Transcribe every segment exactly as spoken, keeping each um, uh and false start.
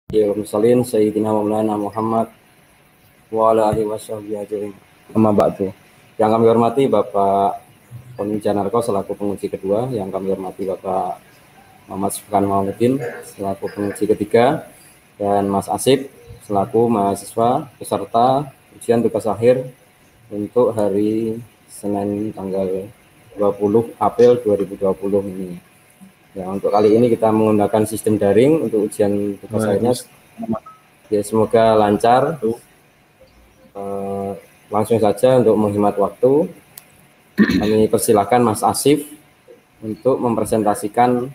Ya musallin sayyidina wa maulana Muhammad wa ala alihi washabbihi ajmain. Amma ba'du. Yang kami hormati Bapak Tony Janarko selaku penguji kedua, yang kami hormati Bapak Muhammad Subhan Mauludin selaku penguji ketiga, dan Mas Asif selaku mahasiswa peserta ujian tugas akhir untuk hari Senin tanggal dua puluh April dua ribu dua puluh ini. Ya, untuk kali ini kita menggunakan sistem daring untuk ujian tugas akhirnya. Ya, semoga lancar. Uh, langsung saja untuk menghemat waktu, kami persilakan Mas Asif untuk mempresentasikan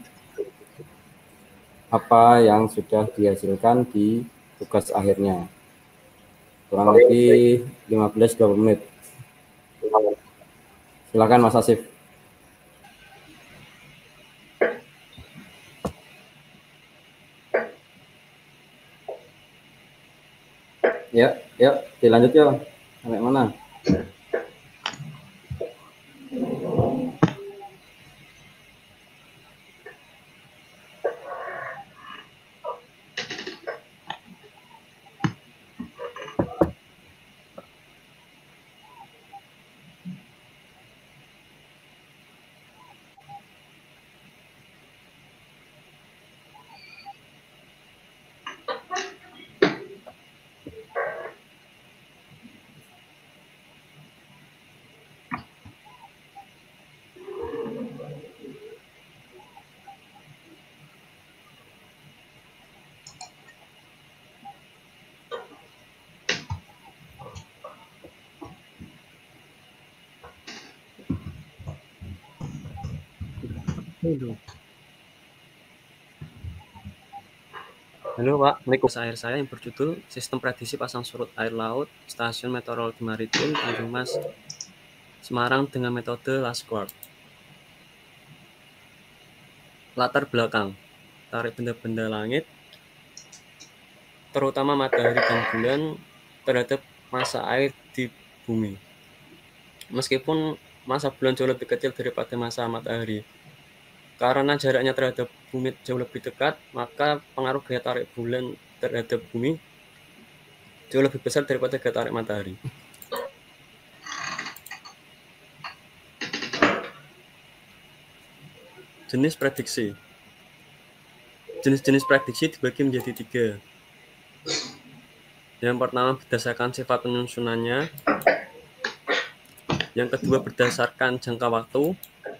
apa yang sudah dihasilkan di tugas akhirnya. Kurang lebih lima belas sampai dua puluh menit. Silakan Mas Asif. Ya, ya, dilanjut ya. Sampai mana? Halo Pak, Assalamualaikum. Air saya yang berjudul Sistem Prediksi Pasang Surut Air Laut Stasiun Meteorologi Maritim Tanjung Mas, Semarang dengan metode Lasquark. Latar belakang, tarik benda-benda langit, terutama matahari dan bulan terhadap massa air di bumi. Meskipun massa bulan jauh lebih kecil daripada massa matahari, karena jaraknya terhadap bumi jauh lebih dekat, maka pengaruh gaya tarik bulan terhadap bumi jauh lebih besar daripada gaya tarik matahari. Jenis prediksi. Jenis-jenis prediksi dibagi menjadi tiga. Yang pertama berdasarkan sifat penyusunannya. Yang kedua berdasarkan jangka waktu.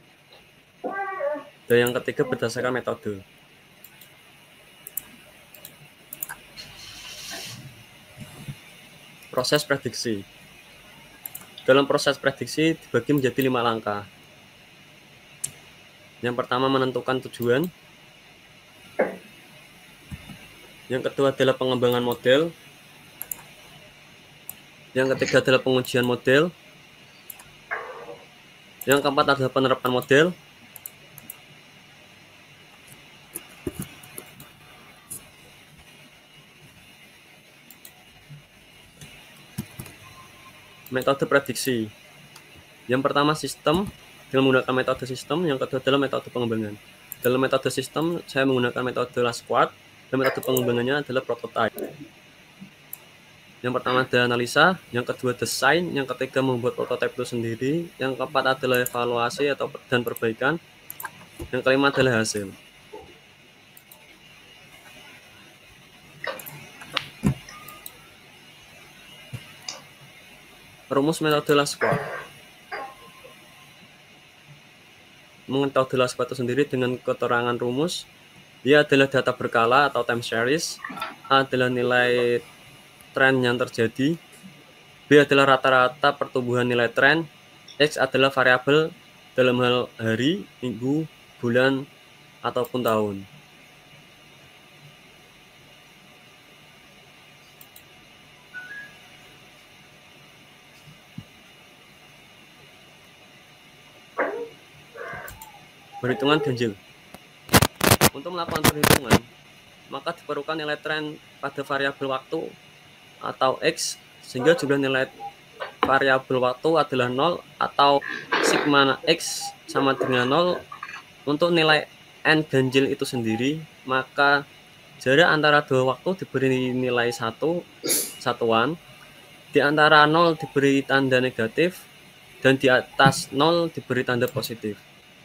Dan yang ketiga berdasarkan metode. Proses prediksi. Dalam proses prediksi dibagi menjadi lima langkah. Yang pertama menentukan tujuan. Yang kedua adalah pengembangan model. Yang ketiga adalah pengujian model. Yang keempat adalah penerapan model. Metode prediksi. Yang pertama sistem, dengan menggunakan metode sistem. Yang kedua adalah metode pengembangan. Dalam metode sistem, saya menggunakan metode Lasquark, dan metode pengembangannya adalah prototype. Yang pertama adalah analisa, yang kedua desain, yang ketiga membuat prototipe itu sendiri, yang keempat adalah evaluasi atau dan perbaikan, yang kelima adalah hasil. Rumus metode Lasquark. Metode Lasquark itu sendiri dengan keterangan rumus, dia adalah data berkala atau time series, A adalah nilai tren yang terjadi, B adalah rata-rata pertumbuhan nilai tren, X adalah variabel dalam hal hari, minggu, bulan, ataupun tahun. Perhitungan ganjil. Untuk melakukan perhitungan, maka diperlukan nilai tren pada variabel waktu atau X, sehingga jumlah nilai variabel waktu adalah nol atau sigma X sama dengan nol. Untuk nilai N ganjil itu sendiri, maka Jarak antara dua waktu diberi nilai satu satuan, di antara nol diberi tanda negatif, dan di atas nol diberi tanda positif.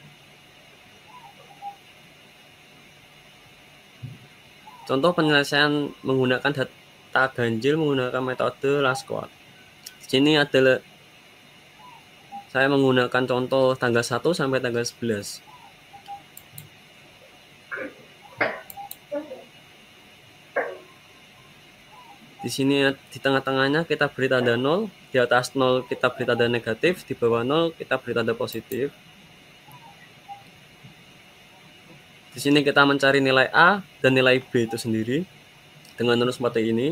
Contoh penyelesaian menggunakan data ganjil menggunakan metode Laskowat. Di sini adalah saya menggunakan contoh tanggal satu sampai tanggal sebelas. Di sini di tengah-tengahnya kita beri tanda nol, di atas nol kita beri tanda negatif, di bawah nol kita beri tanda positif. Di sini kita mencari nilai A dan nilai B itu sendiri dengan rumus seperti ini.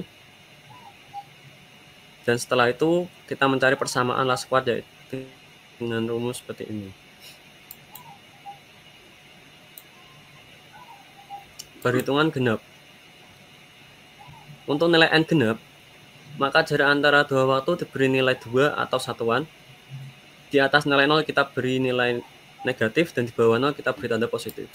Dan setelah itu kita mencari persamaan Laskowat yaitu dengan rumus seperti ini. Perhitungan genap. Untuk nilai n genap, maka jarak antara dua waktu diberi nilai dua atau satuan. Di atas nilai nol kita beri nilai negatif dan di bawah nol kita beri tanda positif.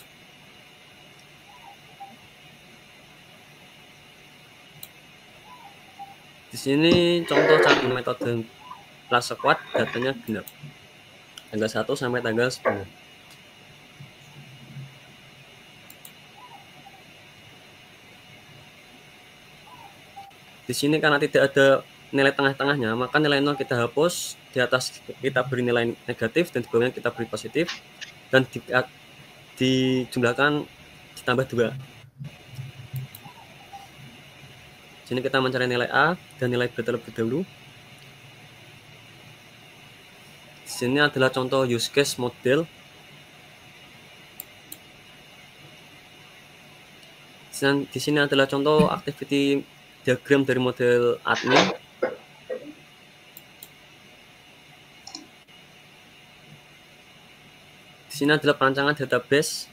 Di sini contoh cara metode Laskowat, datanya genap. Tanggal satu sampai tanggal sepuluh. Di sini karena tidak ada nilai tengah-tengahnya, maka nilai nol kita hapus, di atas kita beri nilai negatif dan di bawahnya kita beri positif, dan di, dijumlahkan ditambah dua. Sini kita mencari nilai A dan nilai B terlebih dahulu. Di sini adalah contoh use case model. Di sini adalah contoh activity diagram dari model admin. Di sini adalah perancangan database,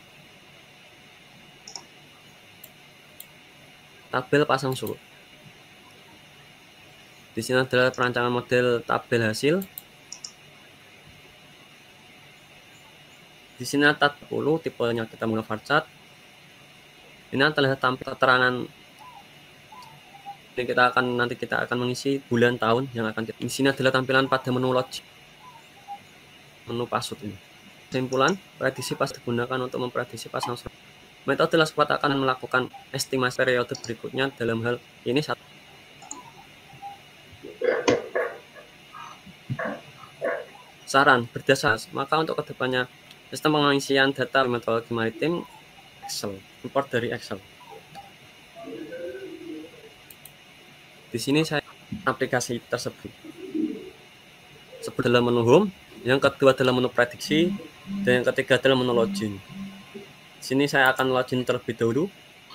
tabel pasang surut. Di sini adalah perancangan model tabel hasil. Di sini tab sepuluh, tipenya kita menggunakan varchart. Ini adalah tampil keterangan. Ini kita akan nanti kita akan mengisi bulan tahun yang akan kita. Di sini adalah tampilan pada menu logik, menu password ini. Kesimpulan, prediksi pas digunakan untuk memprediksi pasang surut. Metode Laskowat akan melakukan estimasi periode berikutnya dalam hal ini satu. Saran berdasar, maka untuk kedepannya sistem pengisian data metodologi maritim Excel, import dari Excel. Di sini saya aplikasi tersebut. Sebut dalam menu home, yang kedua dalam menu prediksi, dan yang ketiga dalam menu login. Di sini saya akan login terlebih dahulu.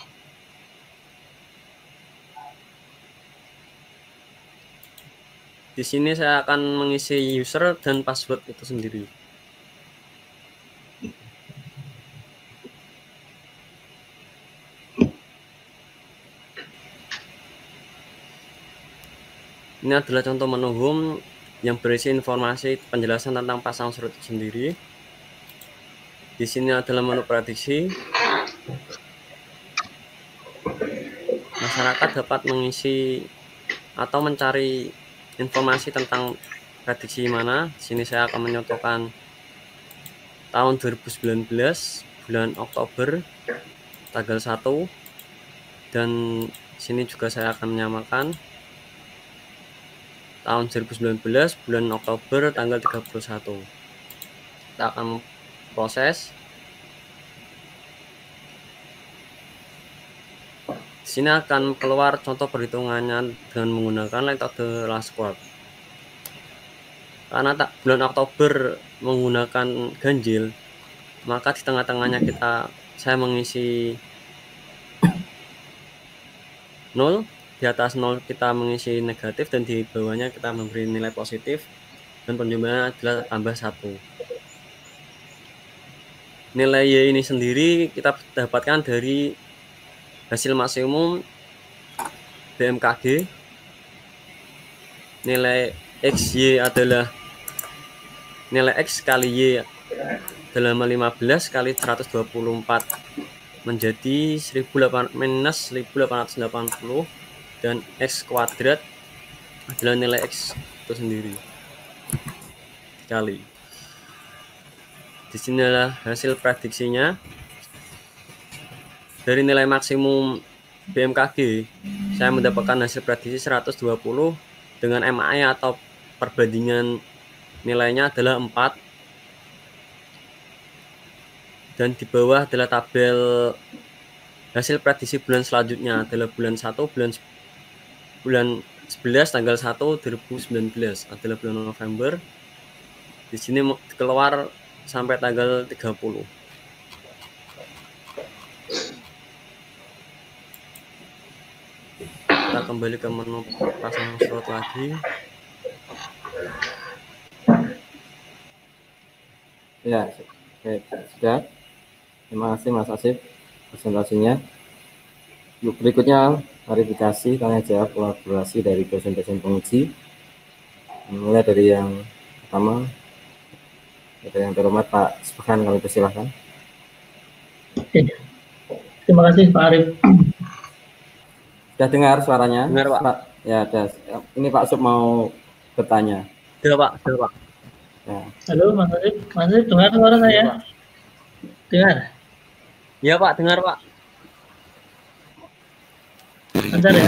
Di sini saya akan mengisi user dan password itu sendiri. Ini adalah contoh menu home yang berisi informasi penjelasan tentang pasang surut itu sendiri. Di sini adalah menu prediksi. Masyarakat dapat mengisi atau mencari informasi tentang prediksi mana. Di sini saya akan menyontohkan tahun dua ribu sembilan belas bulan Oktober tanggal satu, dan sini juga saya akan menyamakan tahun dua ribu sembilan belas bulan Oktober tanggal tiga puluh satu. Kita akan proses. Di sini akan keluar contoh perhitungannya dengan menggunakan metode Laskowat. Karena tak bulan Oktober menggunakan ganjil, maka di tengah-tengahnya kita saya mengisi nol, di atas nol kita mengisi negatif, dan di bawahnya kita memberi nilai positif, dan penjumlahannya adalah tambah satu. Nilai Y ini sendiri kita dapatkan dari hasil maksimum B M K G. Nilai X Y adalah nilai X kali Y dalam lima belas kali seratus dua puluh empat menjadi seribu delapan minus seribu delapan ratus delapan puluh, dan X kuadrat adalah nilai X itu sendiri kali. Di sinilah hasil prediksinya. Dari nilai maksimum B M K G saya mendapatkan hasil prediksi seratus dua puluh dengan M A I atau perbandingan nilainya adalah empat, dan di bawah adalah tabel hasil prediksi bulan selanjutnya adalah bulan satu, bulan bulan sebelas tanggal satu dua ribu sembilan belas adalah bulan November. Di sini keluar sampai tanggal tiga puluh. Kita kembali ke menu pasang slot lagi. Ya, oke, sudah. Terima kasih Mas Asif presentasinya. Yuk, berikutnya klarifikasi tanya jawab kolaborasi dari dosen-dosen penguji. Mulai dari yang pertama, dari yang terhormat Pak Subhan, kami persilahkan. Oke. Terima kasih Pak Arif. Sudah dengar suaranya? Dengar, Pak. Ya, ada. Ini Pak Sub mau bertanya. Sudah, Pak. Sudah, Pak. Ya. Halo Mas Arif, Mas Arif dengar suara saya? Ya, Dengar? Iya Pak, dengar Pak. Bentar ya.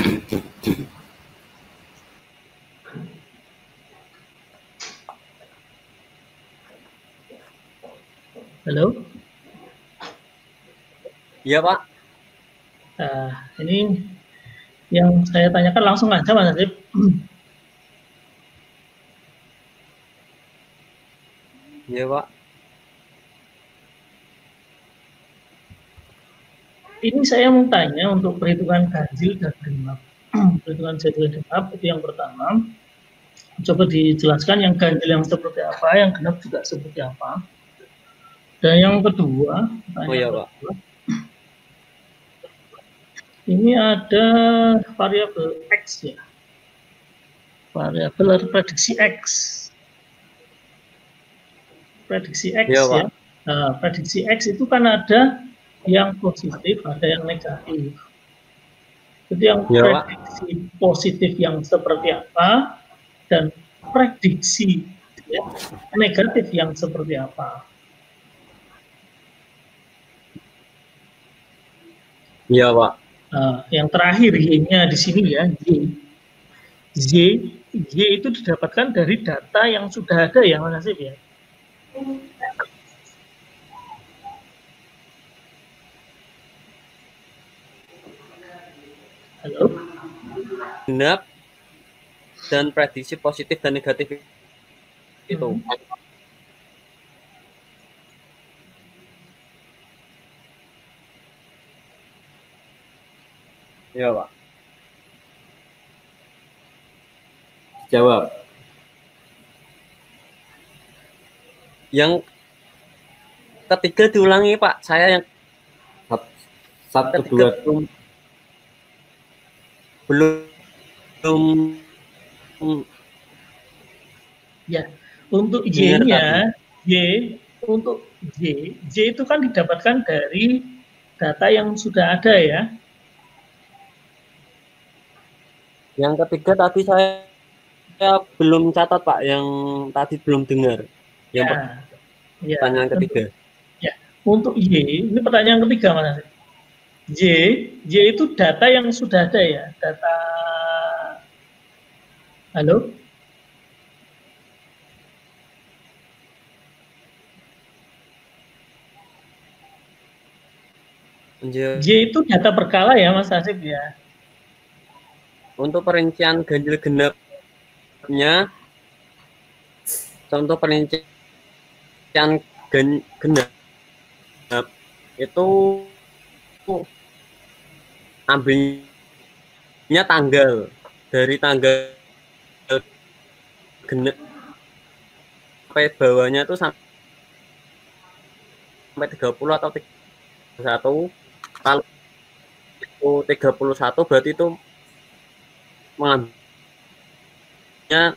Halo? Iya Pak. Nah, ini yang saya tanyakan langsung aja Mas Arif. Iya Pak. Ini saya mau tanya untuk perhitungan ganjil dan genap. Perhitungan ganjil dan genap itu yang pertama. Coba dijelaskan yang ganjil yang seperti apa, yang genap juga seperti apa. Dan yang kedua, Oh iya Pak. kedua, ini ada variabel X ya. Variabel prediksi X. Prediksi X Iya, ya. Pak. Nah, prediksi X itu kan ada yang positif, ada yang negatif. Jadi yang Iya, Pak. prediksi positif yang seperti apa dan prediksi ya, negatif yang seperti apa. Iya Pak. Nah, yang terakhir Y-nya di sini ya, Y. Y, Y itu didapatkan dari data yang sudah ada ya Mas Asif ya. Halo? Genap dan prediksi positif dan negatif itu. Hmm. Iya Pak. Jawab. Yang ketiga diulangi Pak. Saya yang Satu, ketiga dua, belum belum Ya, untuk Dengar Y-nya, Y untuk Y, Y itu kan didapatkan dari data yang sudah ada ya. Yang ketiga tadi saya, saya belum catat Pak, yang tadi belum dengar. Yang Ya, ya, pertanyaan untuk, ketiga. ya, untuk Y, ini pertanyaan ketiga Mas. Y, Y itu data yang sudah ada ya, data. Halo? Y itu data berkala ya Mas Asif ya. Untuk perincian ganjil genapnya, contoh perincian gen, genap itu ambilnya tanggal, dari tanggal genap sampai bawahnya itu sampai tiga puluh atau tiga puluh satu. Kalau itu tiga puluh satu berarti itu mengambilnya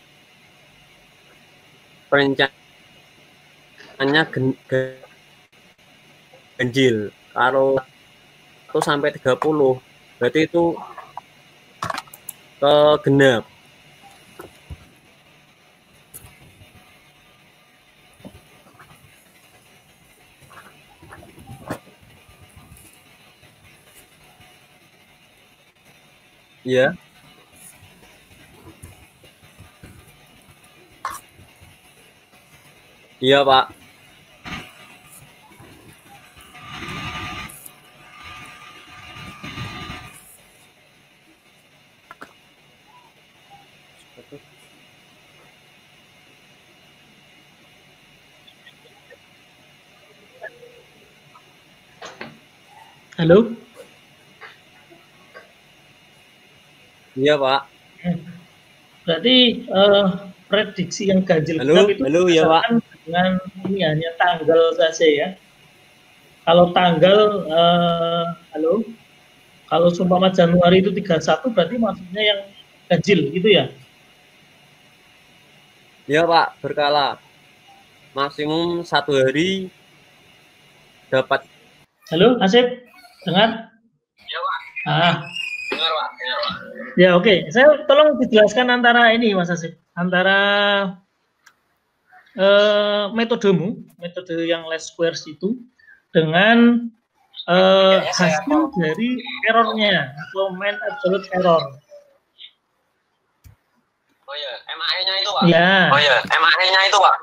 perencanaannya gen, gen, ganjil. Kalau satu sampai tiga puluh berarti itu ke genap. Iya. Iya, Pak. Halo? Iya, Pak. Berarti uh, prediksi yang ganjil Halo, genap itu halo, ya, Pak. dengan ini hanya tanggal saja ya. Kalau tanggal, uh, halo? Kalau seumpama Januari itu tiga puluh satu berarti maksudnya yang ganjil gitu ya? Iya, Pak, berkala. Maksimum satu hari dapat. Halo, Asep, dengar? Iya, Pak. Ah. Dengar, Pak. Dengar, Pak. Ya, oke. Okay. Saya tolong dijelaskan antara ini, Mas Asep. Antara uh, metodemu, metode yang least squares itu, dengan uh, hasil dari errornya, atau mean absolute error. Oh ya, M A E-nya itu, Pak. Ya. Oh ya, M A E-nya itu, Pak.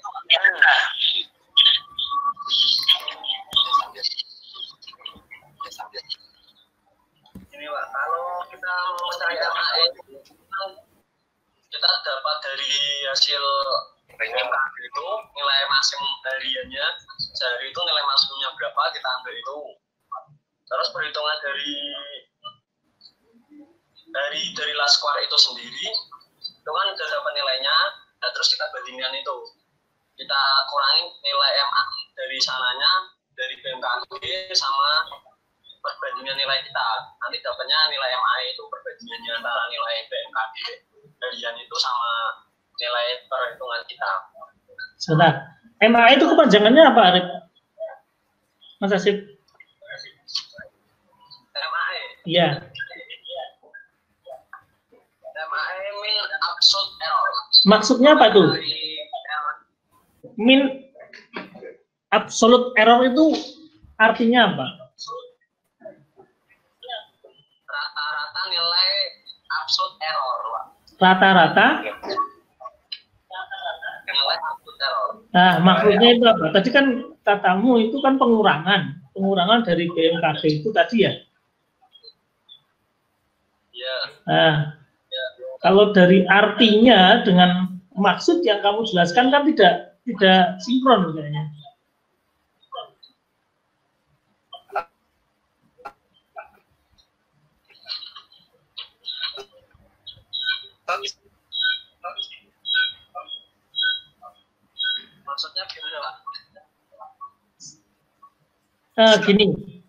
Ini, Pak, kalau kita mau mencari M A E kita dapat dari hasil M K B itu nilai maksimum hariannya sehari itu nilai maksimumnya berapa kita ambil itu, terus perhitungan dari dari dari last square itu sendiri itu kan udah dapat nilainya, nah terus kita bandingkan itu, kita kurangin nilai M A dari sananya dari B M K G sama perbandingan nilai kita, nanti dapatnya nilai M A itu perbandingannya antara nilai B M K G harian itu sama nilai perhitungan kita. Sebentar, M A itu kepanjangannya apa, Arif? Mas Asif? M A E? Iya. M A E mean absolute error. Maksudnya apa tuh? Mean absolute error itu artinya apa? Rata-rata nilai absolute error, Pak. Rata-rata? Nilai absolute error. Nah, maksudnya itu apa? Tadi kan katamu itu kan pengurangan. Pengurangan dari B M K G itu tadi ya? Iya. Nah, kalau dari artinya dengan maksud yang kamu jelaskan kan tidak tidak sinkron kayaknya. Maksudnya gimana, Pak? Uh, gini.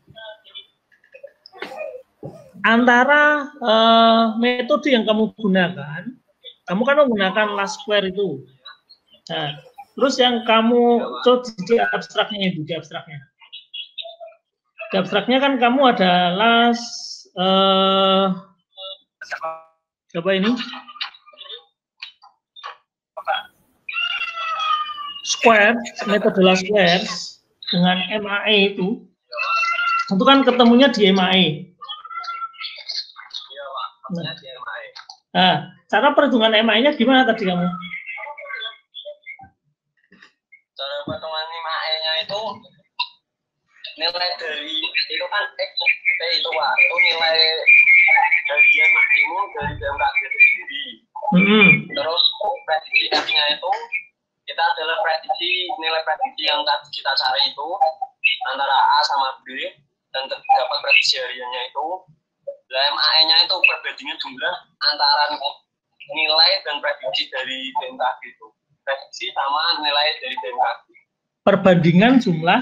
Antara uh, metode yang kamu gunakan, kamu kan menggunakan last square itu. Nah, terus yang kamu coba di abstraknya itu, di abstraknya. Di abstraknya kan kamu ada last uh, coba ini square, metode last square dengan M A E itu, itu kan ketemunya di M A E. Nah, nah, cara perhitungan M A E-nya gimana tadi kamu? Cara perhitungan M A E-nya itu nilai dari itu kan X P itu, Pak, itu nilai bagian maksimum dari B M K G itu sendiri. Mm-hmm. Terus prediksi F-nya itu kita adalah prediksi nilai prediksi yang tadi kita cari itu antara A sama B dan terdapat prediksi hariannya itu. Nah, M A E-nya itu perbandingan jumlah antara nilai dan prediksi dari B M K G itu. Prediksi sama nilai dari B M K G. Perbandingan jumlah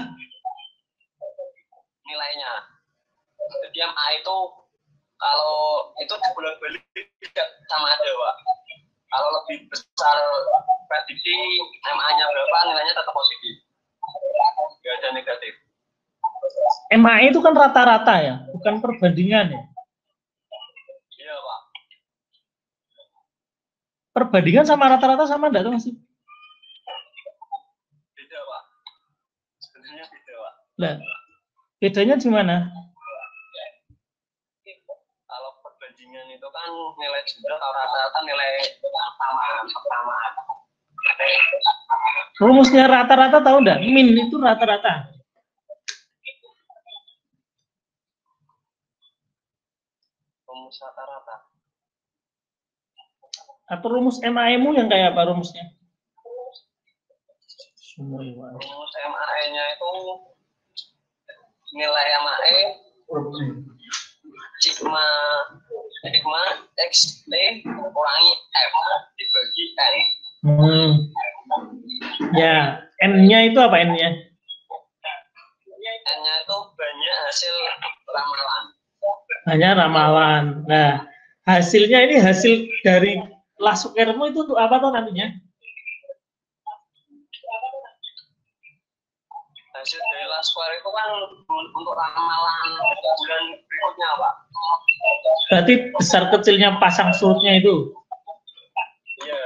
nilainya. Jadi M A itu kalau itu dibolak-balik tidak sama ada, Pak. Kalau lebih besar prediksi M A-nya berapa, nilainya tetap positif. Nggak ada negatif. M A E itu kan rata-rata ya, bukan perbandingan ya. Iya, Pak. Perbandingan sama rata-rata sama enggak tuh masih? Beda, Pak. Sebenarnya beda, Pak. Lah, bedanya di mana? Kalau perbandingan itu kan nilai jumlah, kalau rata-rata nilai samaan, persamaan. Rumusnya rata-rata tahu enggak? Min itu rata-rata. Rumus rata-rata. Atau rumus M A E-mu yang kayak apa rumusnya? Rumus M A E-nya itu nilai M A E sigma sigma X T kurangi F dibagi N. Hmm. Ya, N-nya itu apa N-nya? N-nya itu banyak hasil ramalan. Hanya ramalan. Nah, hasilnya ini hasil dari Lasukirmu itu untuk apa tuh nantinya? Hasil dari Lasukir itu kan untuk ramalan bulan berikutnya, Pak. Berarti besar kecilnya pasang surutnya itu? Iya.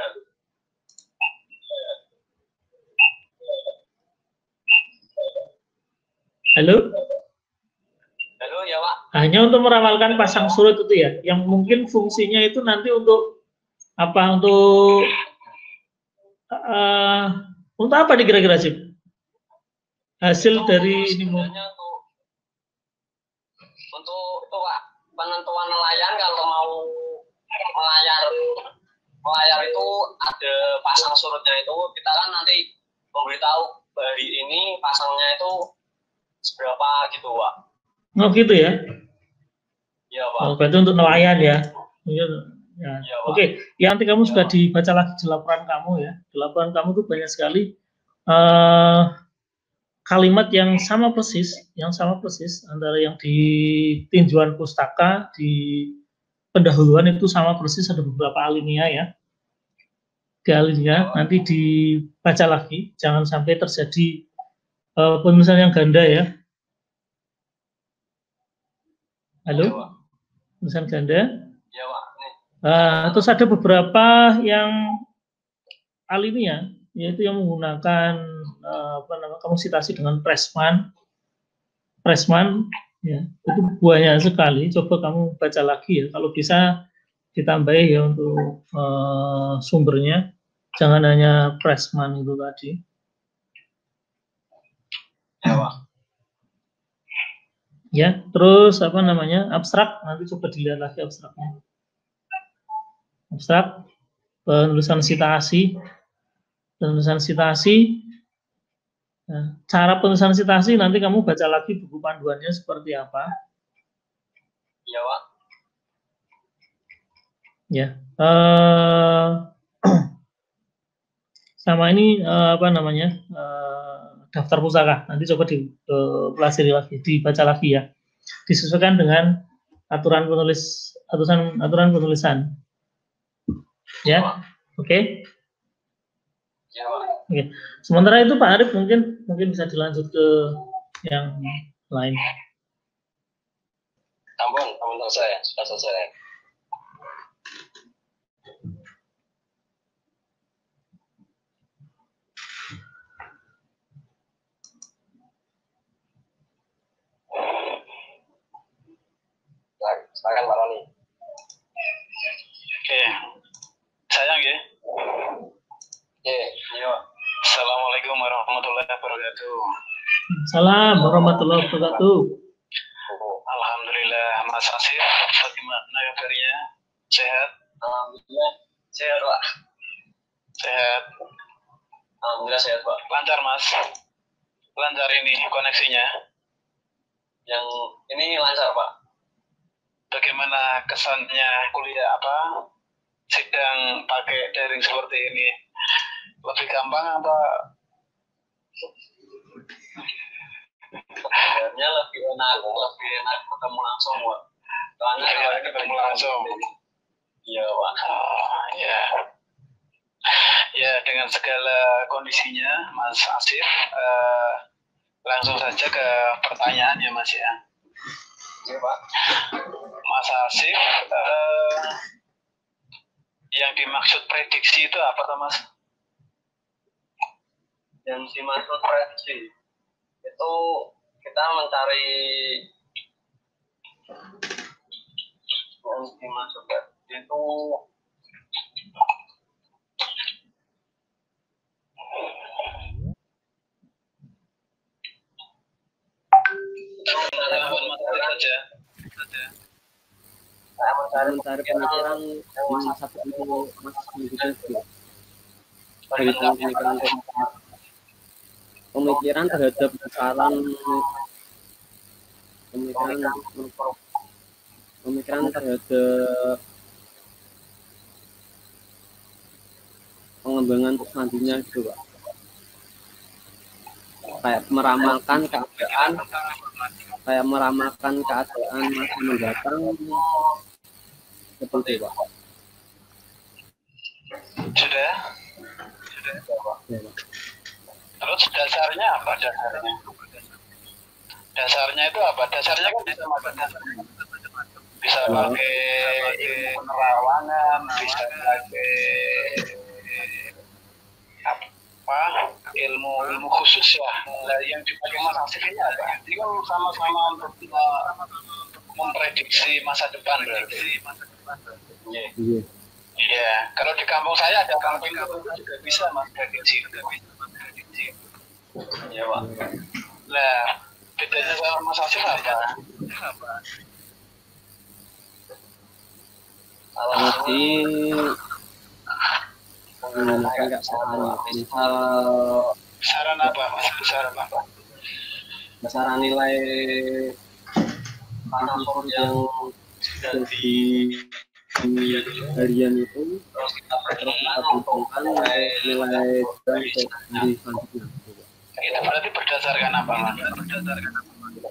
Halo? Halo, ya, Pak. Hanya untuk meramalkan pasang surut itu ya, yang mungkin fungsinya itu nanti untuk apa, untuk uh, untuk apa nih kira-kira sih? Hasil itu dari ini mau untuk untuk itu, Pak, penentuan nelayan kalau mau melayar melayar itu ada pasang surutnya itu, kita kan nanti memberitahu hari ini pasangnya itu seberapa gitu, Pak. Oh gitu ya? Iya, Pak. Oh, berarti untuk nelayan ya? Ya. Ya. Ya, Oke, okay. Ya nanti kamu ya, sudah dibaca lagi di laporan kamu ya. Di laporan kamu tuh banyak sekali uh, kalimat yang sama persis, yang sama persis antara yang di tinjauan pustaka, di pendahuluan itu sama persis, ada beberapa alinea ya. Di alinea nanti dibaca lagi, jangan sampai terjadi uh, penulisan yang ganda ya. Halo, penulisan ganda. Ya, Pak. Uh, terus ada beberapa yang alinea, yaitu yang menggunakan uh, apa namanya, kamu citasi dengan Pressman, Pressman, ya itu banyak sekali. Coba kamu baca lagi ya, kalau bisa ditambahi ya untuk uh, sumbernya, jangan hanya Pressman itu tadi. Ya, Pak. Ya, terus apa namanya, abstrak, nanti coba dilihat lagi abstraknya. Abstrak, penulisan citasi, penulisan citasi. Nah, cara penulisan citasi nanti kamu baca lagi buku panduannya seperti apa. Iya, Pak. Ya. Uh, sama ini uh, apa namanya, uh, daftar pusaka. Nanti coba dipelajari uh, lagi, dibaca lagi ya. Disesuaikan dengan aturan penulis, aturan aturan penulisan. Ya, oke. Okay? Ya, Pak. Oke. Okay. Sementara itu Pak Arif mungkin mungkin bisa dilanjut ke yang lain. Ampun, ampun saya sudah selesai. Silakan Pak Roni. Oke, sayang ya. Oke, iya. Assalamualaikum warahmatullahi wabarakatuh. Salam warahmatullahi wabarakatuh. Alhamdulillah, Mas Asif, bagaimana kabarnya? Sehat? Alhamdulillah, sehat Pak. Sehat. Alhamdulillah sehat Pak. Lancar Mas. Lancar ini koneksinya. Yang ini lancar Pak. Bagaimana kesannya kuliah apa? Sidang pakai daring seperti ini? Lebih gampang apa? Sebenarnya lebih enak, lebih enak ketemu langsung Pak. Soalnya ya, ketemu langsung. Iya Pak. Oh, ya. Ya dengan segala kondisinya, Mas Asif. Uh, langsung saja ke pertanyaan ya Mas ya. Oke, Pak. Mas Asif, eh, yang dimaksud prediksi itu apa tuh Mas? Yang dimaksud prediksi itu kita mencari yang dimaksud prediksi itu saja. saya mencari, mencari pemikiran yang satu itu masih individu dari pemikiran pemikiran terhadap besaran pemikiran pemikiran terhadap pengembangan untuk selanjutnya gitu Pak, kayak meramalkan keadaan kayak meramalkan keadaan masa mendatang seperti Pak. Sudah? Sudah. Ya, Pak. Terus dasarnya apa dasarnya? Dasarnya itu apa? Dasarnya kan bisa pakai bisa pakai ilmu penerawangan, bisa pakai apa? Ilmu ilmu khusus ya. Nah, yang dipakai Mas Asif ini apa? Ini kan sama-sama untuk memprediksi masa depan berarti. Iya. Iya. Iya. Kalau di kampung saya ada orang pintar juga bisa Mas prediksi. Iya Pak. Nah, bedanya sama Mas Asif apa? Berarti menggunakan nggak saran, misal Saran apa Mas? Saran apa? besaran nilai transport yang jadi harian itu terus kita perhitungkan nilai dan untuk di selanjutnya. Itu berarti berdasarkan apa Mas? Berdasarkan apa?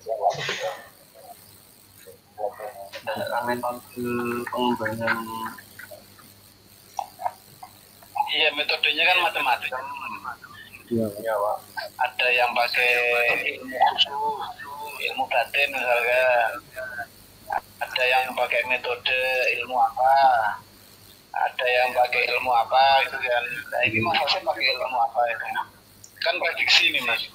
Berdasarkan metode pengembangan. Iya, metodenya kan matematik. Iya, Ya, Pak. Ada yang pakai ilmu khusus, ilmu batin misalnya. Ada yang pakai metode ilmu apa? Ada yang pakai ilmu apa itu kan. Nah, ini Mas Asif pakai ilmu apa itu? Kan prediksi nih Mas.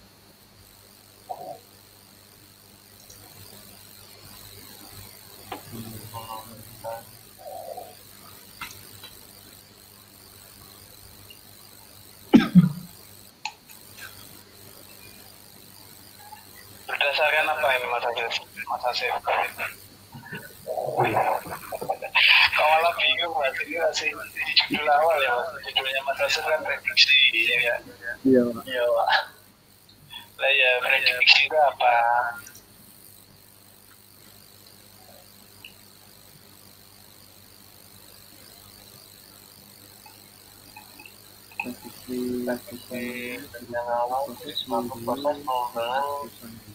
Berdasarkan apa ini Mas Asif? Mas Asif. Kalau bingung Mas, ini masih di judul awal ya Mas. Judulnya Mas Asif kan prediksi ya kan? Iya, Pak. Iya Pak. Lah ya prediksi itu apa? Prediksi prediksi dengan awal proses proses pengembangan.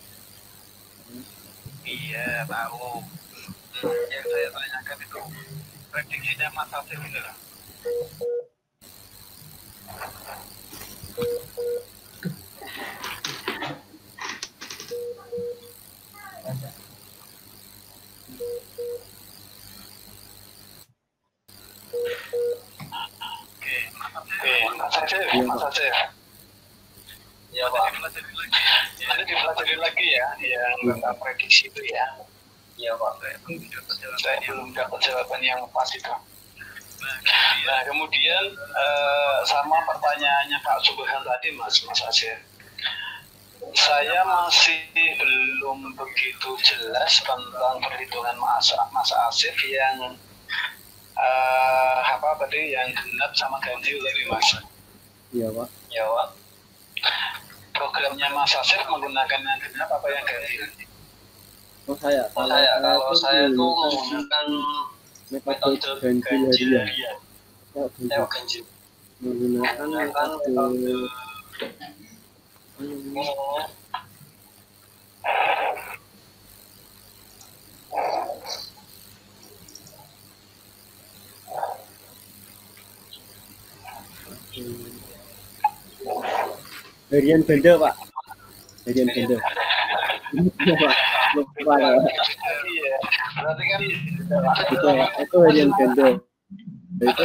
Iya tahu. Yang saya tanyakan itu prediksinya Mas Asif itu lah. Oke, Mas Asif, Mas Asif. Ya Pak. Nanti dipelajari lagi ya, yang tentang prediksi itu ya. Iya Pak. Saya belum dapat jawaban yang pas itu. Nah kemudian eh, sama pertanyaannya Pak Subhan tadi Mas Mas Asif. Saya masih belum begitu jelas tentang perhitungan Mas Mas Asif yang uh, apa tadi yang genap sama ganjil tadi Mas. Iya Pak. Ya Pak. Programnya Mas Asif menggunakan yang genap apa yang ganjil? Oh saya, Oh, saya kalau saya tuh menggunakan metode ganjil harian. Ya ganjil. Menggunakan metode Oh. harian beda Pak. harian ganda. Lupa, lupa lah. Iya, berarti kan Itu itu harian ganda. Itu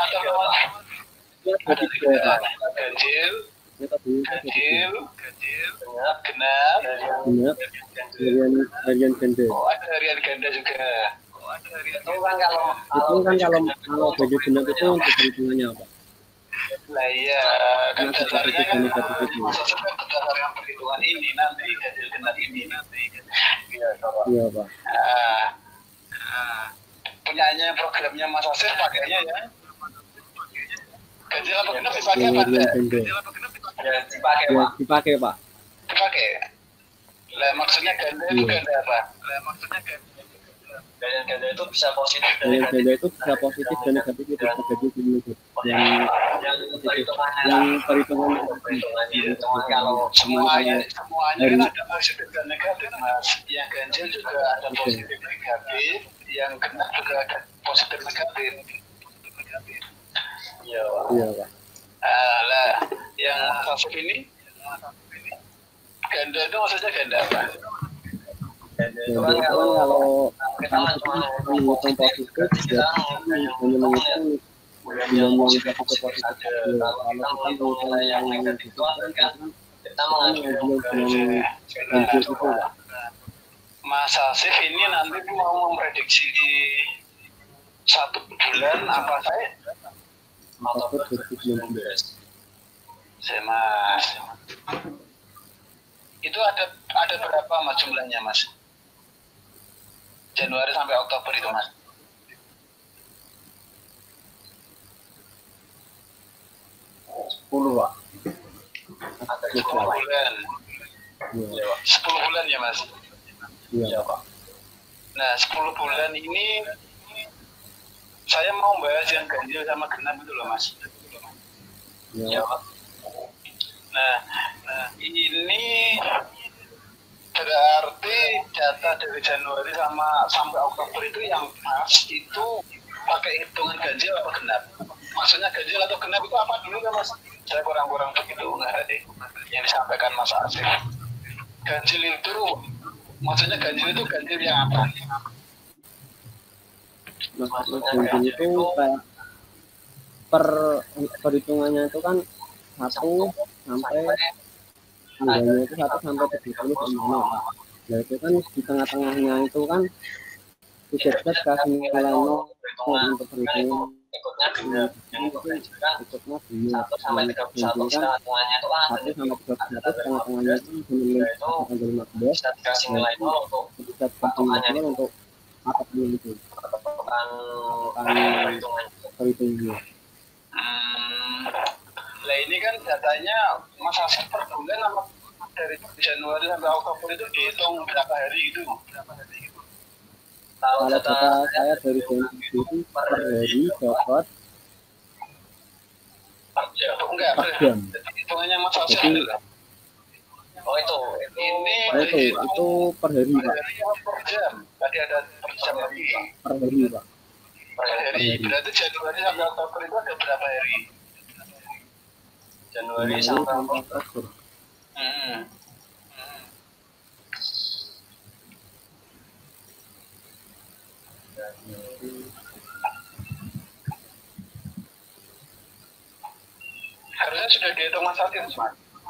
ada tiga ganjil, ya tadi ganjil, genap, genap, genap harian harian ganda. oh ada harian ganda juga. Itu kan kalau Itu kan kalau kalau baju genap itu untuk perhitungannya apa? lah iya kan dasarnya kan maksudnya kan berdasarkan perhitungan ini nanti ganjil genap ini nanti. Iya, kalau Iya pak. ah, ah, punyanya programnya Mas Asif pakainya ya. Ganjil apa genap dipakai Yang apa harian enggak? ganda. Ya dipakai Ya Pak. dipakai pak. Dipakai. Lah maksudnya ganda itu Iya. ganda apa? Lah maksudnya ganda ganda ganda itu bisa positif dan Harian negatif. ganda itu bisa positif dan negatif itu terjadi di mulut. Yang Yang perhitungannya yang perhitungan perhitungan perhitungan kalau semuanya semuanya kan ada positif dan negatif Mas. Yang ganjil juga ada positif negatif, yang genap juga ada positif negatif. Iya, Pak. iya pak. Ah, lah, yang Mas Asif ini ganda itu maksudnya ganda apa? Ganda itu Jadi kan kan kalau kalau kita kan cuma menghitung positif ya hanya menghitung bulan yang positif positif saja. Kalau kita menghitung yang negatif itu kan kita mengambil bulan ganjil itu pak. Mas Asif ini nanti mau memprediksi satu bulan apa saya? Oktober dua ribu sembilan belas. Saya Mas. Itu ada ada berapa Mas jumlahnya Mas? Januari sampai Oktober itu Mas. Sepuluh pak. Ada sepuluh bulan. Iya. sepuluh bulan ya Mas. Iya pak. Nah, sepuluh bulan ini saya mau bahas yang ganjil sama genap itu loh Mas. Iya pak. Nah, nah ini berarti data dari Januari sama sampai Oktober itu yang pas itu pakai hitungan ganjil atau genap? Maksudnya ganjil atau genap itu apa dulu kan Mas? Saya kurang-kurang begitu ngerti yang disampaikan Mas Asif. Ganjil itu maksudnya ganjil itu ganjil yang apa? Mas ganjil itu kayak per perhitungannya itu kan satu sampai tanggalnya itu satu sampai tiga puluh gimana pak? Nah itu kan di tengah-tengahnya itu kan tiga belas kasih nilai nol untuk perhitungan Ikutnya genap, yang ikutnya juga ikutnya bunga satu sampai tiga puluh satu kan setengah-tengahnya itu kan satu sampai tiga puluh satu tengah-tengahnya itu menilai tanggal lima belas bisa dikasih nilai nol untuk kita perhitungannya untuk apa dulu itu patokan perhitungan. perhitungannya. Hmm, lah ini kan datanya Mas Asif per bulan sama dari Januari sampai Oktober itu dihitung berapa hari itu? Berapa hari itu? Kalau data saya dari Januari itu per hari dapat Oh, enggak, per jam. hitungannya Mas Asif Jadi- itu. Oh itu, ini Nah, itu itu per hari per pak, hari apa per jam? Tadi ada per jam lagi. per hari pak. Per hari, berarti Januari sampai Oktober itu ada berapa hari? Januari Januari sampai sampai Oktober. Oktober. Hmm. Harusnya sudah dihitung Mas Asif, Mas.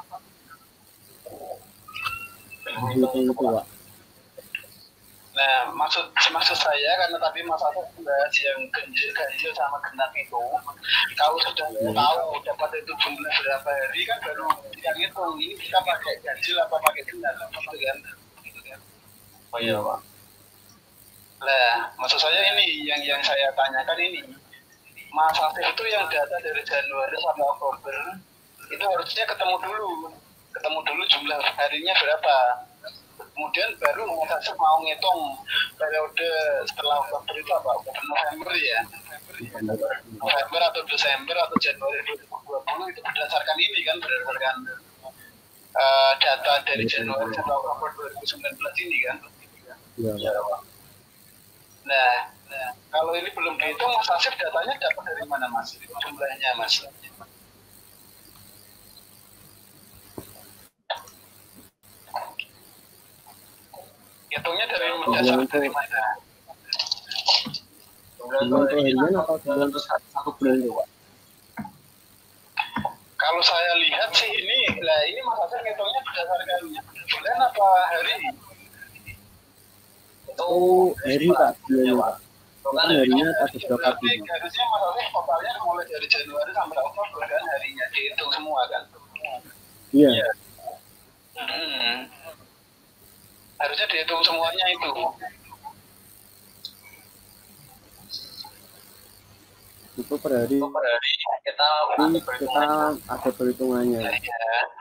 Hitung itu pak. Nah, maksud maksud saya karena tadi Mas Asif membahas yang ganjil, ganjil sama genap itu, kalau sudah tahu dapat itu jumlah berapa hari kan baru yang hitung ini kita pakai ganjil apa pakai genap gitu kan? Gitu kan? Oh iya Pak. Nah, maksud saya ini yang yang saya tanyakan ini, Mas Asif itu yang data dari Januari sampai Oktober itu harusnya ketemu dulu, ketemu dulu jumlah harinya berapa. Kemudian baru Mas Asif mau ngitung periode setelah Oktober itu apa? Oktober November ya? November atau Desember atau Januari dua ribu dua puluh itu berdasarkan ini kan, berdasarkan uh, data dari Januari sampai Oktober dua ribu sembilan belas ini kan? Iya pak. Nah, nah, kalau ini belum dihitung, Mas Asif datanya dapat dari mana Mas? Jumlahnya Mas? Hitungnya dari dasar dari mana? Sebulan per harian atau sebulan per satu bulan itu, Pak? Kalau saya lihat sih ini, lah ini Mas Hasan hitungnya berdasarkan bulan apa hari? Oh, hari Pak, bulannya Pak. Kan harinya ada berapa Berarti hari? harusnya Mas Hasan totalnya mulai dari Januari sampai Oktober kan harinya dihitung semua kan? Iya. Hmm. Harusnya dihitung semuanya itu. Itu per hari. Per hari kita Ini kita ada perhitungannya. Ya.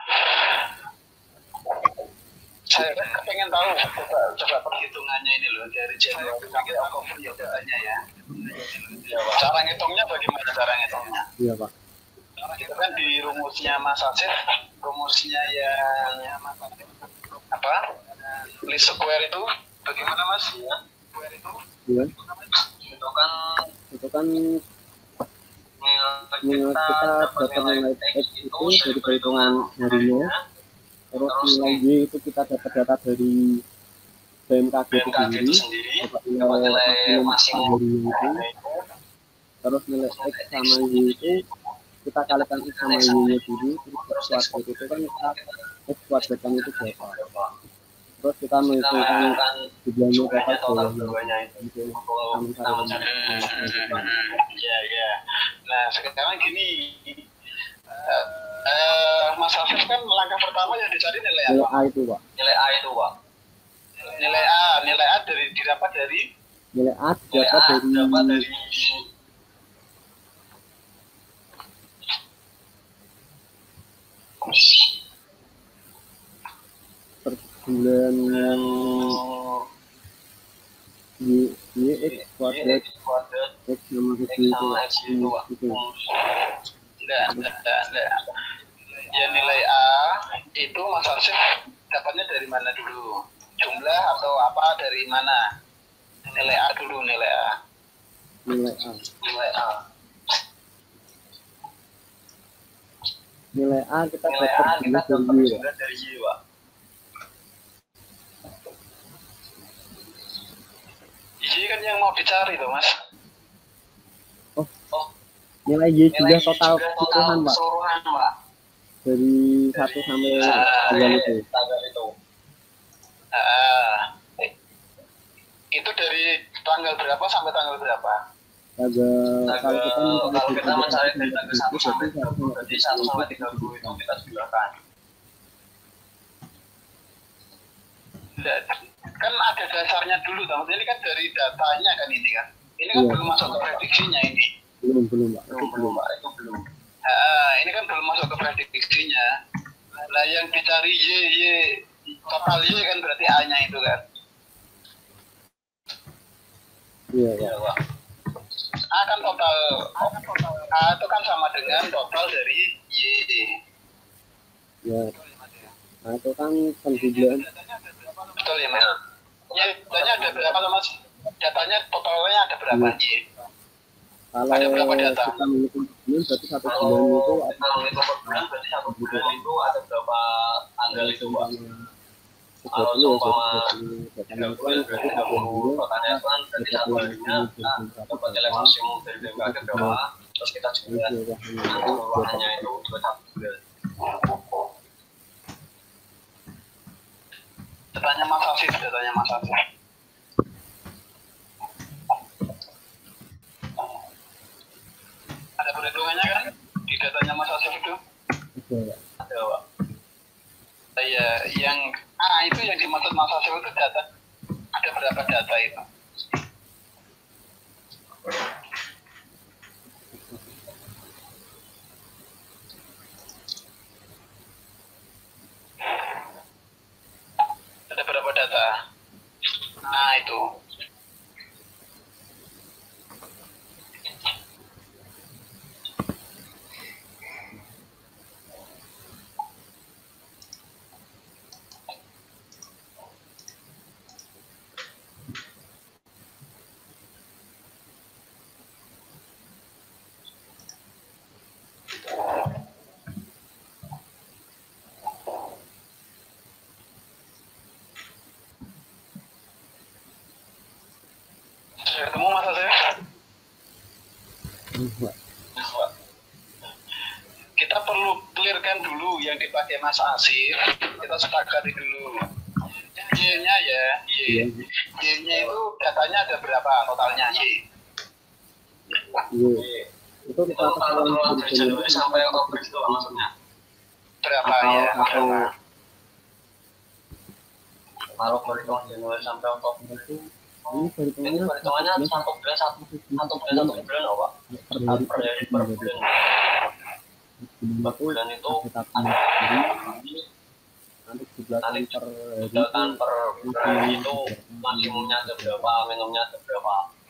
Saya kan pengen tahu coba, coba perhitungannya ini loh dari Januari sampai Oktober ya datanya ya. Cara ngitungnya bagaimana cara ngitungnya? Iya Pak. Itu kan di rumusnya Mas Asif, rumusnya yang apa? Least square itu bagaimana Mas? Square itu? Iya. Itu kan Itu kan kita dapat nilai X itu dari perhitungan harinya. Terus nilai Y itu kita dapat data dari B M K G itu sendiri, dapat nilai maksimum harinya itu. Terus nilai X sama Y itu kita kalikan X sama Y-nya dulu, terus X kuadrat itu kan kita X kuadratkan itu berapa. Terus kita menghitungkan jumlahnya total keduanya itu untuk ya ya. Nah sekarang gini, uh, uh, Mas Afif kan langkah pertama yang dicari nilai apa? Nilai A itu Pak. Nilai A itu Pak. Nilai A, nilai A dari didapat dari? Nilai A didapat dari, dari per bulan Y, Y X kuadrat X sama X itu itu enggak, enggak, enggak. Ya nilai A itu Mas Arsif dapatnya dari mana dulu? Jumlah atau apa dari mana? Nilai A dulu, nilai A. nilai A. Nilai A. Nilai A kita Nilai dapat A kita dapat dari Y, jumlah dari Y, Pak. Y kan yang mau dicari tuh, Mas. Oh, Oh, nilai Y nilai juga total juga keseluruhan Pak. Keseluruhan, Pak. Dari satu sampai tanggal itu. Tanggal itu. Ah, itu dari tanggal berapa sampai tanggal berapa? Tanggal kalau kita Kalau kita mencari dari tanggal satu sampai tiga puluh, berarti berarti satu sampai tiga puluh itu kita gunakan. Dan kan ada dasarnya dulu, Mas. Ini kan dari datanya kan ini kan. Ini kan Iya. belum masuk ke prediksinya ini. belum belum Pak. Belum, belum, Pak. Itu belum. Ah, ini kan belum masuk ke prediksinya. Nah, yang dicari Y, Y, total Y kan berarti A-nya itu kan. Iya Pak. Ya, Pak. A kan total, A itu kan sama dengan total dari Y. Ya. Nah itu kan penjumlahan. Betul ya, Mas? Ya, datanya ada berapa loh, Mas? Datanya totalnya ada berapa Y? Kalau Ada berapa data? kita menghitung bulan berarti satu bulan Kalau itu kita menghitung per bulan berarti satu bulan itu ada berapa tanggal itu, Pak? Kalau umpama tiga bulan berarti satu bulan, totalnya kan berarti satu harinya kita dapat nilai maksimum dari B M K G berapa, terus kita juga keseluruhannya itu juga satu bulan. Datanya Mas Afif, datanya Mas Afif. Ada perhitungannya kan di datanya Mas Asif itu? Ada, Pak. Ya, yang A itu yang dimaksud Mas Asif itu data. Ada berapa data itu? Ada berapa data? Nah, itu. Kita perlu clearkan dulu yang dipakai Mas Asif. Kita sepakati dulu. Y-nya ya, Y. Y-nya itu datanya ada berapa totalnya Y? Y. Itu kita kalau dari Januari sampai Oktober itu maksudnya berapa ya? Berapa? Kalau perhitungan Januari sampai Oktober itu ini perhitungannya perhitungannya satu bulan satu satu bulan satu bulan apa? Per hari per bulan. Per bulan itu nanti dibelakang per kan per hari itu maksimumnya ada berapa, minimumnya ada berapa.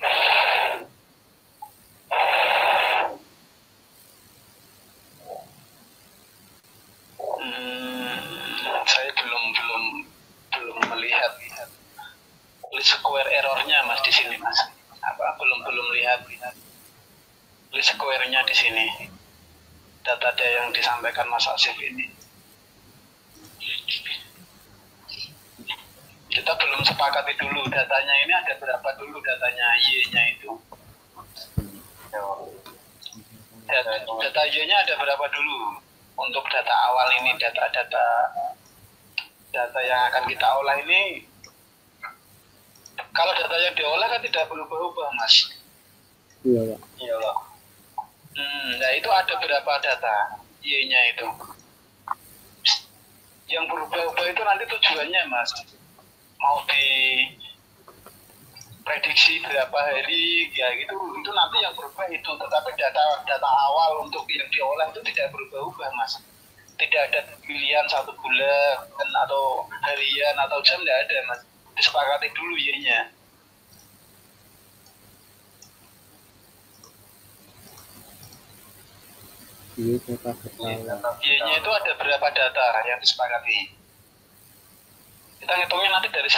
Hmm, saya belum belum belum melihat lihat list square errornya Mas di sini Mas. Apa belum belum lihat lihat list square-nya di sini. Data-data yang disampaikan Mas Asif ini. Kita belum sepakati dulu datanya ini ada berapa dulu datanya Y-nya itu. Data, data Y-nya ada berapa dulu untuk data awal ini, data-data data yang akan kita olah ini. Kalau data yang diolah kan tidak berubah-ubah Mas. Iya Pak. Iya Pak. Hmm, nah itu ada berapa data Y-nya itu. Yang berubah-ubah itu nanti tujuannya Mas. Mau di prediksi berapa hari ya gitu, itu nanti yang berubah itu, tetapi data data awal untuk yang diolah itu tidak berubah-ubah Mas. Tidak ada pilihan satu bulan atau harian atau jam, tidak ada Mas. Disepakati dulu Y-nya. Iya, data berkala. Y-nya itu ada berapa data yang disepakati. Kita ngitungnya nanti dari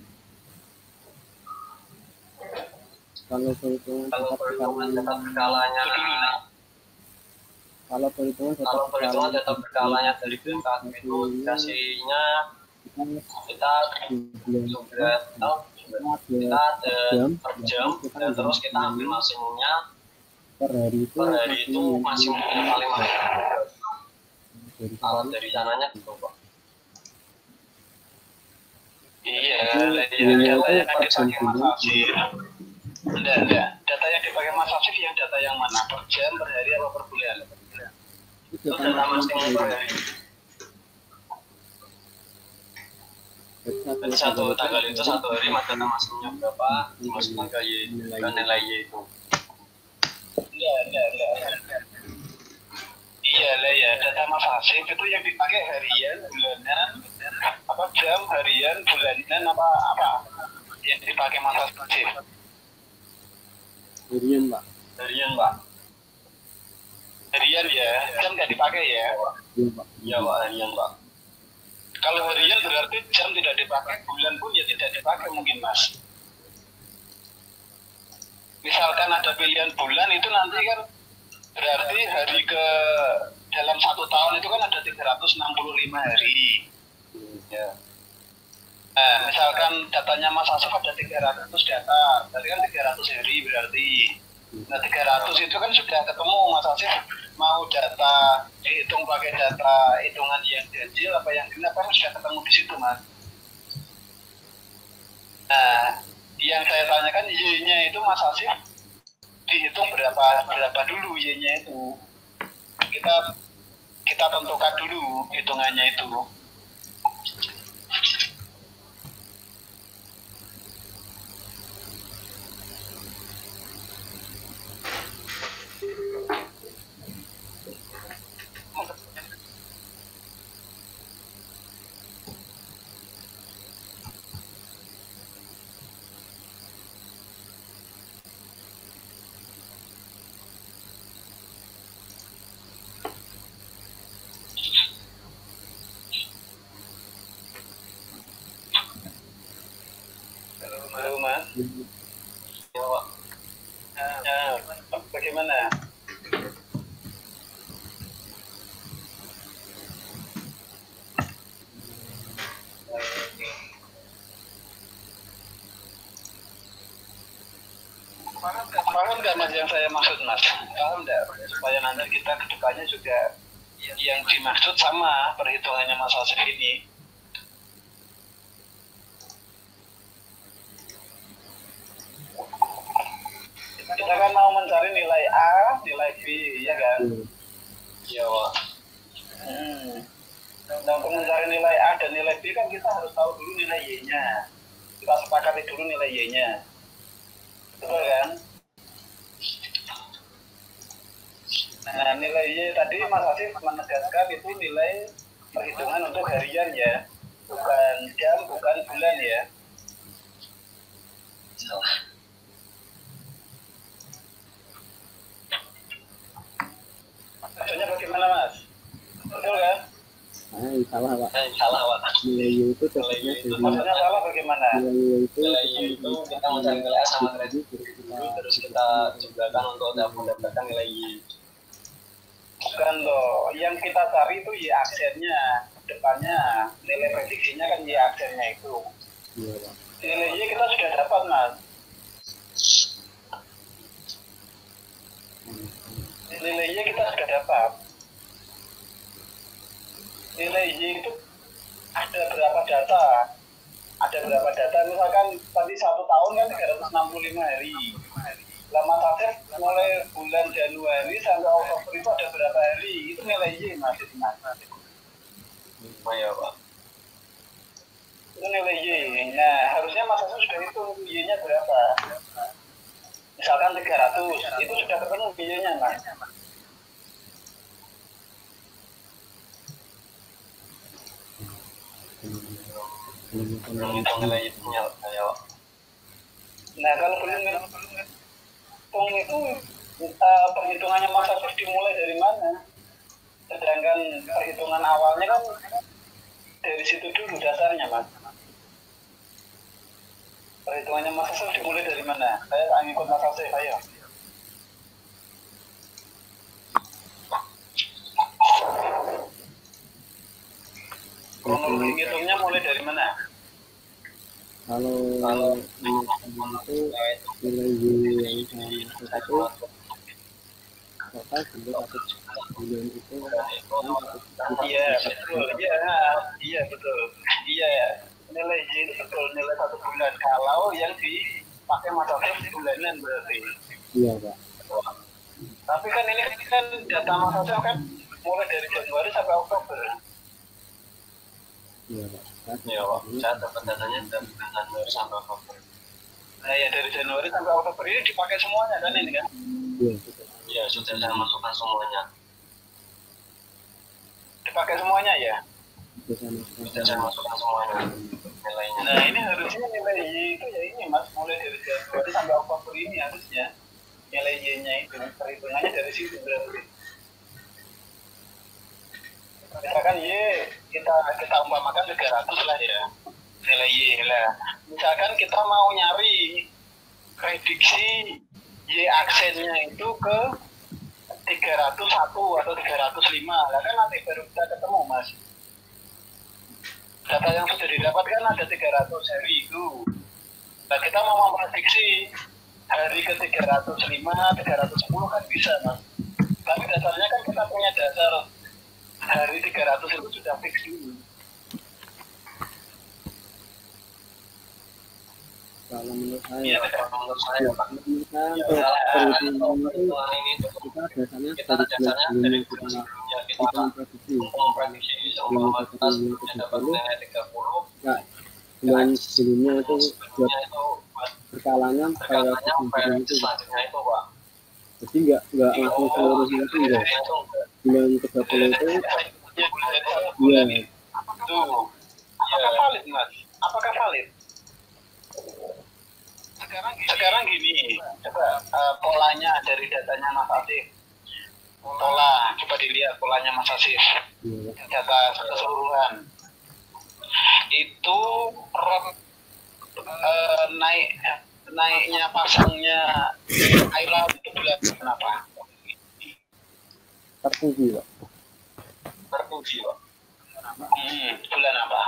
Kalau perhitungan kalau data perhitungan berkalanya, data berkalanya kalau perhitungan data kalau perhitungan berkalanya, data berkalanya dari B M K G itu dikasihnya kita juga tahu kita ada per jam dan terus kita ambil maksimumnya per hari itu per hari itu maksimumnya paling mahal. dari Kalau dari sananya gitu Pak. Iya, iya, data yang dipakai Mas Asif. Enggak, enggak. Data yang dipakai Mas Asif yang data yang mana? Per jam, per hari, atau per bulan? Itu data maksimum per hari. Jadi satu tanggal itu satu hari data maksimumnya berapa? Masukkan ke Y, ke nilai Y itu. Enggak, enggak, enggak. Iya lah ya, data Mas Asif itu yang dipakai harian, bulanan, apa jam, harian, bulanan, apa apa yang dipakai Mas Asif? harian Pak. Harian Pak. Harian ya, jam nggak dipakai ya? Iya Pak. Iya Pak, harian Pak. Kalau harian berarti jam tidak dipakai, bulan pun ya tidak dipakai mungkin Mas. Misalkan ada pilihan bulan itu nanti kan berarti hari ke dalam satu tahun itu kan ada tiga ratus enam puluh lima hari. Ya. Nah, misalkan datanya Mas Asif ada tiga ratus data, berarti kan tiga ratus hari berarti. Nah, tiga ratus itu kan sudah ketemu Mas Asif mau data dihitung pakai data hitungan yang ganjil apa yang genap kan sudah ketemu di situ Mas. Nah, yang saya tanyakan Y-nya itu Mas Asif dihitung berapa berapa dulu Y-nya itu. Kita kita tentukan dulu hitungannya itu. Halo Mas. Ya, Pak. Ya, bagaimana? Paham nggak mas yang saya maksud mas, paham enggak? Supaya nanti kita kedepannya juga yang dimaksud sama perhitungannya mas Asif ini. Kita kan mau mencari nilai A, nilai B, ya kan? Iya, Pak. Hmm. Dan untuk mencari nilai A dan nilai B kan kita harus tahu dulu nilai Y-nya. Kita sepakati dulu nilai Y-nya. Betul kan? Nah, nilai Y tadi Mas Asif menegaskan itu nilai perhitungan untuk harian ya. Bukan jam, bukan bulan ya. Salah. Maksudnya bagaimana Mas? Betul kan? Ah, salah Pak. Eh, salah Pak. Nilai Y itu cocoknya dari Maksudnya salah bagaimana? nilai Y itu Nilai Y itu kita mencari nilai A sama nilai B dulu, terus kita jumlahkan untuk mendapatkan nilai Y. Bukan loh, yang kita cari itu Y aksennya, depannya nilai prediksinya kan Y aksennya itu. Iya Pak. Nilai Y kita sudah dapat Mas. Nilai Y kita sudah dapat. Nilai Y itu ada berapa data? Ada berapa data? Misalkan tadi satu tahun kan tiga ratus enam puluh lima hari. Lama Asif mulai bulan Januari sampai Oktober itu ada berapa hari? Itu nilai Y Mas. Oh ya Pak. Itu nilai Y. Nah harusnya Mas Asif sudah hitung Y-nya berapa? Misalkan tiga ratus, itu sudah ketemu Y-nya Mas. Hitung nilai Y-nya ya Pak. Nah kalau belum hitung itu uh, perhitungannya Mas Asif dimulai dari mana? Sedangkan perhitungan awalnya kan dari situ dulu dasarnya Mas. Perhitungannya Mas Asif dimulai dari mana? Saya tak ngikut Mas Asif, ayo. Kronologi hitungnya mulai dari mana? Kalau kalau itu nilai Y yang saya maksud itu total sampai satu bulan itu kan iya betul iya iya betul iya ya nilai Y itu betul nilai satu bulan kalau yang dipakai mata tes bulanan berarti iya Pak. Tapi kan ini kan data mata tes kan mulai dari Januari sampai Oktober. Iya Pak. Iya Pak, saya dapat datanya dari Januari sampai Oktober. Nah ya dari Januari sampai Oktober ini dipakai semuanya kan ini kan? Iya. Iya sudah saya masukkan semuanya. Dipakai semuanya ya? Sudah saya masukkan semuanya nilainya. Nah ini harusnya nilai Y itu ya ini Mas mulai dari Januari sampai Oktober ini harusnya nilai Y-nya itu perhitungannya dari situ berarti. Misalkan Y kita kita umpamakan tiga ratus lah ya nilai Y lah. Misalkan kita mau nyari prediksi Y aksennya itu ke tiga ratus satu atau tiga ratus lima lah kan nanti baru kita ketemu Mas. Data yang sudah didapat kan ada tiga ratus hari itu. Nah kita mau memprediksi hari ke tiga ratus lima, tiga ratus sepuluh kan bisa Mas. Tapi dasarnya kan kita punya dasar hari tiga ratus itu sudah fix dulu. Kalau menurut saya, Iya, menurut saya Pak. menurut saya untuk perhitungan itu kita dasarnya Kita dari dasarnya bulan dari yang kita bulan sebelumnya kita kita memprediksi memprediksi umpama kita dapat nilai tiga puluh. ya bulan sebelumnya itu buat Sebelumnya itu berkalanya kayak berkalanya bulan itu Pak. selanjutnya itu Pak. Jadi nggak nggak langsung seluruh bulan itu enggak. Bulan tiga puluh itu iya Tuh. Apakah valid Mas? Apakah valid? Sekarang gini, sekarang gini coba uh, polanya dari datanya Mas Asif. Pola, coba dilihat polanya Mas Asif. iya Data keseluruhan. Itu rot uh, naik naiknya pasangnya air laut itu bulan kenapa? tertinggi Pak. Terpuji Pak. Hmm, bulan apa?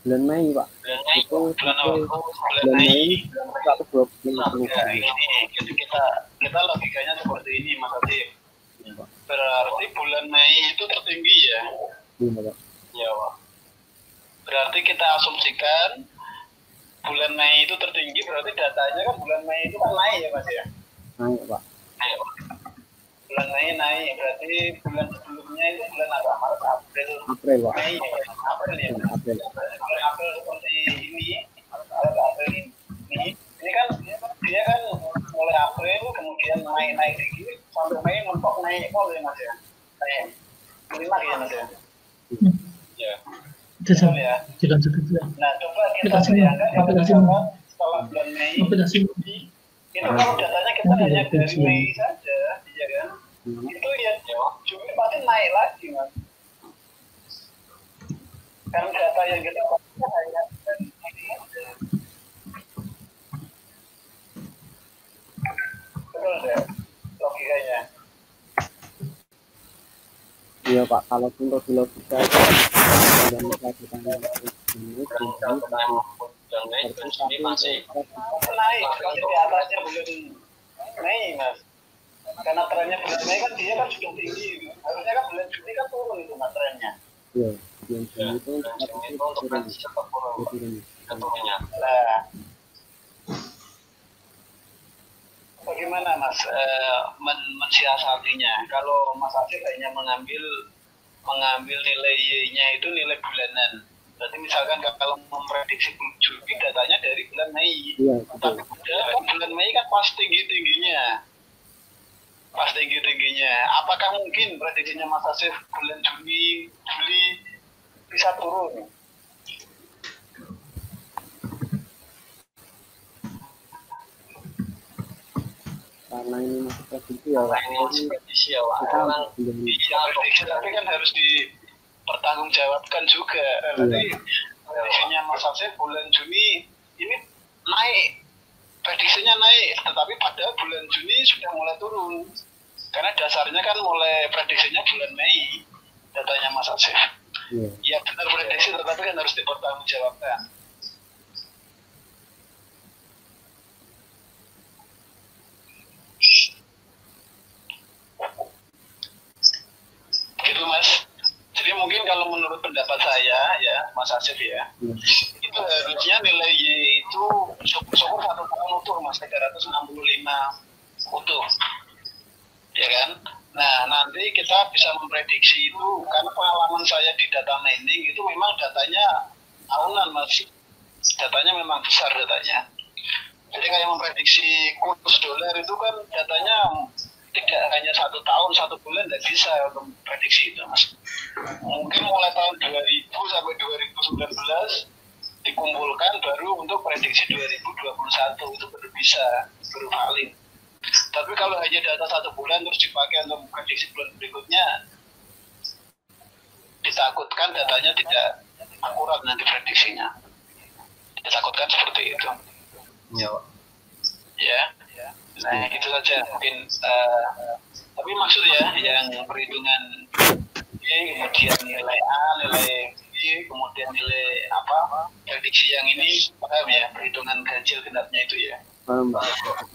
bulan Mei Pak. Bulan Mei Itu bulan sampai apa? Bulan bulan Mei. Mei seratus dua puluh lima Nah, puluh ya, ini jadi kita kita logikanya seperti ini Mas Atif. Berarti bulan Mei itu tertinggi ya? Iya Pak. Ya Pak. Berarti kita asumsikan bulan Mei itu tertinggi, berarti datanya kan bulan Mei itu kan naik ya Mas ya? Naik Pak. Naik Pak. Bulan Mei naik, berarti bulan sebelumnya itu bulan apa? Maret, April, April Pak. Mei, April ya? April. Bulan April seperti ini, Maret, April ini, ini kan dia kan mulai April kemudian naik-naik dikit sampai Mei mentok naik pol ya Mas ya? Naik lima ya Mas ya? Ya. Bisa Betul ya. dilanjut itu ya. Nah, coba kita Aplikasi bayangkan kalau aplikasi misalkan setelah bulan Mei aplikasi itu kalau datanya kita hanya dari Mei saja, iya kan? Itu ya Juni pasti naik lagi Mas. Karena data yang kita pakai hanya dari Mei saja. Betul ya logikanya. Iya Pak, kalau untuk di logika itu dan kita kita ini Juni masih naik, masih di atasnya bulan Mei Mas. Karena trennya bulan Mei kan dia kan sudah tinggi, harusnya kan bulan Juni kan turun itu Mas trennya. iya bulan Juni itu turun turun. Nah, bagaimana Mas eh, men mensiasatinya? Kalau Mas Asif hanya mengambil mengambil nilai Y-nya itu nilai bulanan. Berarti misalkan kalau memprediksi Juni datanya dari bulan Mei, Iya, tapi kan bulan Mei kan pas tinggi tingginya, pas tinggi tingginya. Apakah mungkin prediksinya Mas Asif bulan Juni, Juli bisa turun? karena ini masih prediksi ya Pak. Ini masih prediksi ya Pak. Kita Memang belum iya prediksi, tapi kan harus dipertanggungjawabkan juga. Berarti prediksinya Mas Asif bulan Juni ini naik, prediksinya naik, tetapi pada bulan Juni sudah mulai turun. Karena dasarnya kan mulai prediksinya bulan Mei, datanya Mas Asif. Iya. Ya benar prediksi, tetapi kan harus dipertanggungjawabkan. Gitu Mas. Jadi mungkin kalau menurut pendapat saya ya Mas Asif ya, Iya. itu harusnya nilai Y itu syukur-syukur satu tahun utuh Mas, tiga ratus enam puluh lima utuh, ya kan? Nah nanti kita bisa memprediksi itu karena pengalaman saya di data mining itu memang datanya tahunan Mas, datanya memang besar datanya. Jadi kayak memprediksi kurs dolar itu kan datanya tidak hanya satu tahun, satu bulan tidak bisa untuk prediksi itu Mas. Mungkin mulai tahun dua ribu sampai dua ribu sembilan belas dikumpulkan baru untuk prediksi dua ribu dua puluh satu itu baru bisa, baru valid. Tapi kalau hanya data satu bulan terus dipakai untuk prediksi bulan berikutnya, ditakutkan datanya tidak akurat nanti prediksinya. Ditakutkan seperti itu. Ya. Ya. Nah itu saja mungkin. Uh, tapi maksudnya yang perhitungan Y, kemudian nilai A, nilai B, kemudian nilai apa prediksi yang ini paham ya, perhitungan ganjil genapnya itu ya. Paham Pak.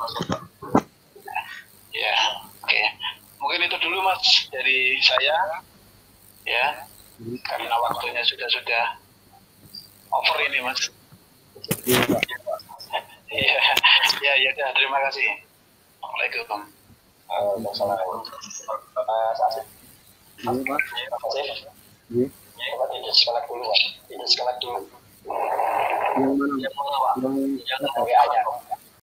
Ya, oke. Okay. Mungkin itu dulu Mas dari saya, ya. Karena waktunya sudah sudah over ini Mas. Iya Pak. Iya, ya, ya, ya, terima kasih. Assalamualaikum. Wassalamualaikum. Mas Asif. Iya Pak. Mas Asif. Iya. Pak tidak sekolah dulu, Pak. Tidak sekolah dulu. Yang mana? Yang mana, Pak? Yang Yang W A-nya.